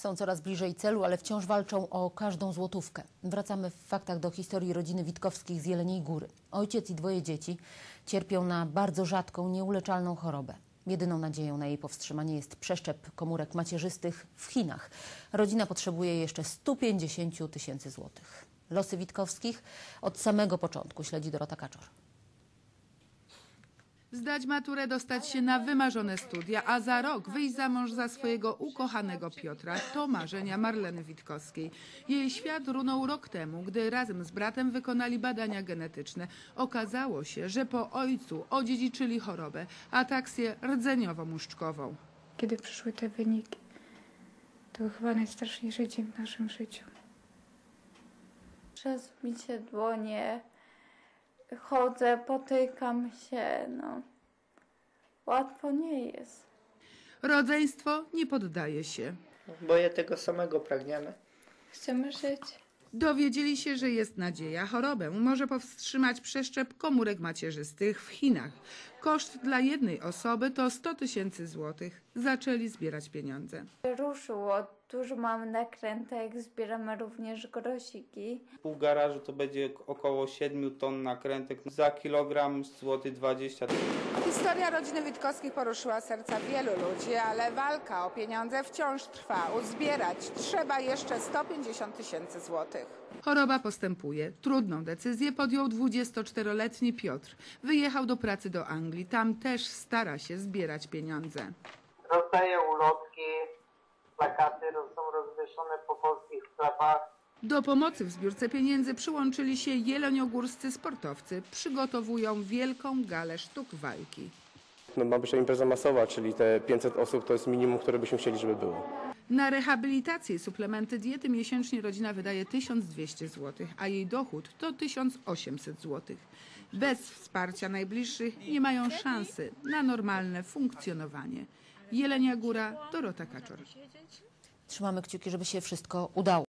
Są coraz bliżej celu, ale wciąż walczą o każdą złotówkę. Wracamy w faktach do historii rodziny Witkowskich z Jeleniej Góry. Ojciec i dwoje dzieci cierpią na bardzo rzadką, nieuleczalną chorobę. Jedyną nadzieją na jej powstrzymanie jest przeszczep komórek macierzystych w Chinach. Rodzina potrzebuje jeszcze 150 000 złotych. Losy Witkowskich od samego początku śledzi Dorota Kaczor. Zdać maturę, dostać się na wymarzone studia, a za rok wyjść za mąż za swojego ukochanego Piotra. To marzenia Marleny Witkowskiej. Jej świat runął rok temu, gdy razem z bratem wykonali badania genetyczne. Okazało się, że po ojcu odziedziczyli chorobę, ataksję rdzeniowo-muszczkową. Kiedy przyszły te wyniki, to był chyba najstraszniejszy dzień w naszym życiu. Przez bicie dłonie chodzę, potykam się, łatwo nie jest. Rodzeństwo nie poddaje się. Boję tego samego pragniemy. Chcemy żyć. Dowiedzieli się, że jest nadzieja. Chorobę może powstrzymać przeszczep komórek macierzystych w Chinach. Koszt dla jednej osoby to 100 000 złotych. Zaczęli zbierać pieniądze. Ruszyło, dużo mamy nakrętek, zbieramy również grosiki. Pół garażu to będzie około 7 ton nakrętek. Za kilogram złoty 20. Historia rodziny Witkowskich poruszyła serca wielu ludzi, ale walka o pieniądze wciąż trwa. Uzbierać trzeba jeszcze 150 000 złotych. Choroba postępuje. Trudną decyzję podjął 24-letni Piotr. Wyjechał do pracy do Anglii. Tam też stara się zbierać pieniądze. Rozdaję ulotki, plakaty są rozwieszone po polskich sklepach. Do pomocy w zbiórce pieniędzy przyłączyli się jeleniogórscy sportowcy. Przygotowują wielką galę sztuk walki. Ma być to impreza masowa, czyli te 500 osób to jest minimum, które byśmy chcieli, żeby było. Na rehabilitację i suplementy diety miesięcznie rodzina wydaje 1200 zł, a jej dochód to 1800 zł. Bez wsparcia najbliższych nie mają szansy na normalne funkcjonowanie. Jelenia Góra, Dorota Kaczor. Trzymamy kciuki, żeby się wszystko udało.